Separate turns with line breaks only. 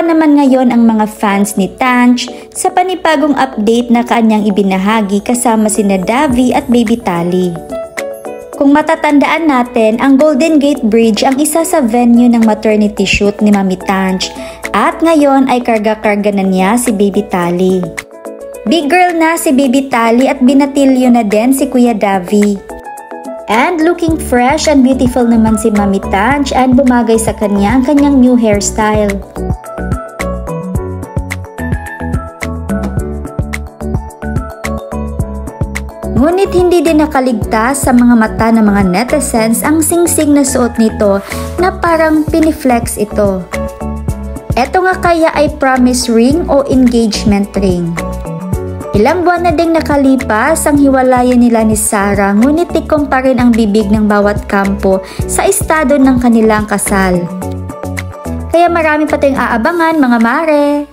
Natutuwa naman ngayon ang mga fans ni Tanch sa panibagong update na kanyang ibinahagi kasama sina Davi at Baby Tali. Kung matatandaan natin, ang Golden Gate Bridge ang isa sa venue ng maternity shoot ni Mami Tanch at ngayon ay karga-karga na niya si Baby Tali. Big girl na si Baby Tali at binatilyo na din si Kuya Davi. And looking fresh and beautiful naman si Mami Tanch and bumagay sa kanya ang kanyang new hairstyle. Ngunit hindi din nakaligtas sa mga mata ng mga netizens ang singsing na suot nito na parang piniflex ito. Eto nga kaya ay promise ring o engagement ring. Ilang buwan na ding nakalipas ang hiwalayan nila ni Sarah, ngunit tikom pa rin ang bibig ng bawat kampo sa estado ng kanilang kasal. Kaya marami pa tayong aabangan mga mare!